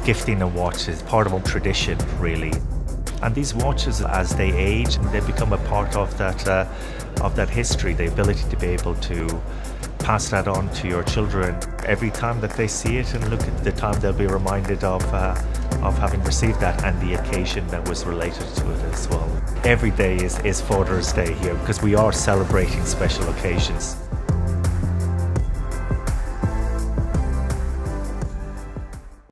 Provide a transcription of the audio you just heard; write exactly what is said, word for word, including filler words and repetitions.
gifting a watch is part of a tradition, really. And these watches, as they age, they become a part of that uh, of that history, the ability to be able to pass that on to your children. Every time that they see it and look at the time, they'll be reminded of uh, of having received that and the occasion that was related to it as well. Every day is, is Father's Day here because we are celebrating special occasions.